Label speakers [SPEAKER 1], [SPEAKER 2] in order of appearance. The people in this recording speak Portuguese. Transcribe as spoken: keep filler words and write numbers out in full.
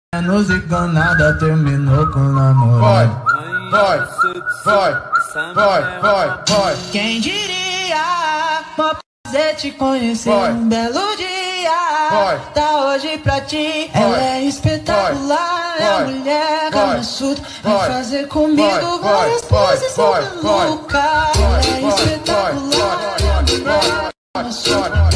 [SPEAKER 1] menos enganada terminou com o namorado.
[SPEAKER 2] Vai, vai, vai, vai, vai, vai.
[SPEAKER 1] Quem diria, mó prazer te conhecer,
[SPEAKER 2] vai.
[SPEAKER 1] Um belo dia,
[SPEAKER 2] vai.
[SPEAKER 1] Tá hoje pra ti,
[SPEAKER 2] vai.
[SPEAKER 1] Ela é espetacular,
[SPEAKER 2] vai.
[SPEAKER 1] É a mulher Kama Sutra, vai. vai fazer comigo
[SPEAKER 2] vai.
[SPEAKER 1] várias poses maluca. Ela é espetacular, É a mulher Kama Sutra.